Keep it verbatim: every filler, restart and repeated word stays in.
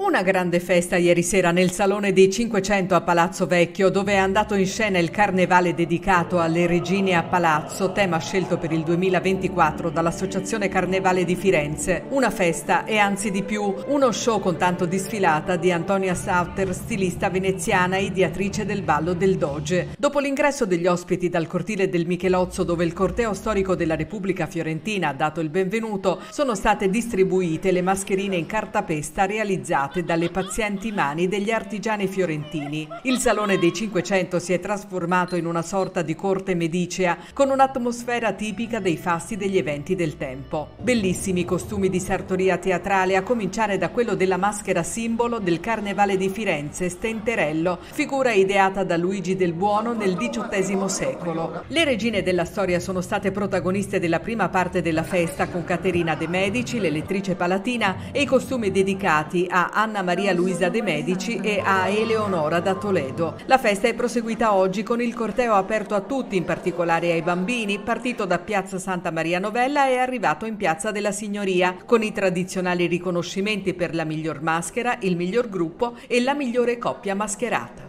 Una grande festa ieri sera nel Salone dei Cinquecento a Palazzo Vecchio, dove è andato in scena il carnevale dedicato alle regine a palazzo, tema scelto per il duemilaventiquattro dall'Associazione Carnevale di Firenze. Una festa e anzi di più, uno show con tanto di sfilata di Antonia Sauter, stilista veneziana e ideatrice del ballo del Doge. Dopo l'ingresso degli ospiti dal cortile del Michelozzo, dove il corteo storico della Repubblica Fiorentina ha dato il benvenuto, sono state distribuite le mascherine in cartapesta realizzate dalle pazienti mani degli artigiani fiorentini. Il Salone dei Cinquecento si è trasformato in una sorta di corte medicea con un'atmosfera tipica dei fasti degli eventi del tempo. Bellissimi costumi di sartoria teatrale, a cominciare da quello della maschera simbolo del Carnevale di Firenze, Stenterello, figura ideata da Luigi del Buono nel diciottesimo secolo. Le regine della storia sono state protagoniste della prima parte della festa, con Caterina de' Medici, l'elettrice palatina, e i costumi dedicati a Anna Maria Luisa de' Medici e a Eleonora da Toledo. La festa è proseguita oggi con il corteo aperto a tutti, in particolare ai bambini, partito da Piazza Santa Maria Novella e arrivato in Piazza della Signoria, con i tradizionali riconoscimenti per la miglior maschera, il miglior gruppo e la migliore coppia mascherata.